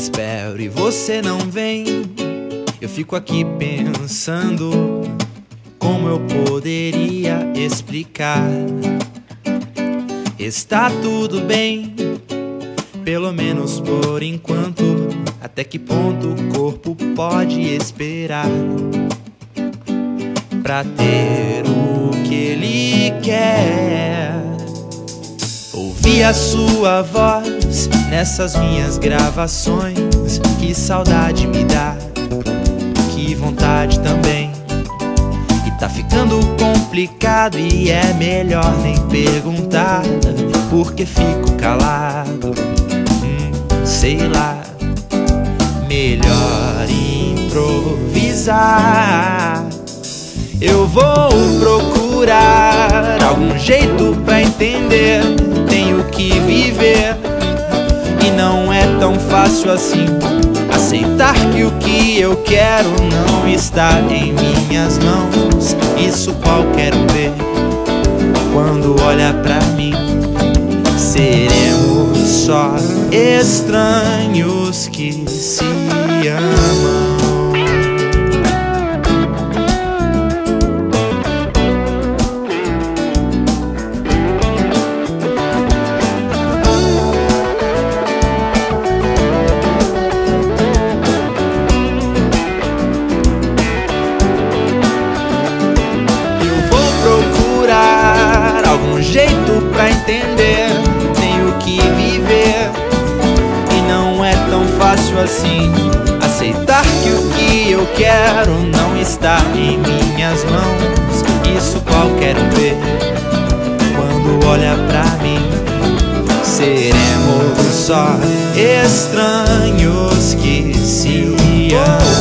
espero e você não vem. Eu fico aqui pensando como eu poderia explicar. Está tudo bem, pelo menos por enquanto. Até que ponto o corpo pode esperar pra ter o que ele quer? Ouvir a sua voz nessas minhas gravações, que saudade me dá, que vontade também. E tá ficando complicado e é melhor nem perguntar, porque fico calado, sei lá. Melhor improvisar. Eu vou procurar algum jeito pra entender. Tenho que viver e não é tão fácil assim. Aceitar que o que eu quero não está em minhas mãos. Isso qualquer um vê quando olha pra mim. Seremos só estranhos que se amam. Eu vou procurar algum jeito pra entender. Tenho que viver e não é tão fácil assim. Aceitar que o que eu quero não está em minhas mãos. Isso qualquer um vê quando olha pra mim. Seremos só estranhos que se amam.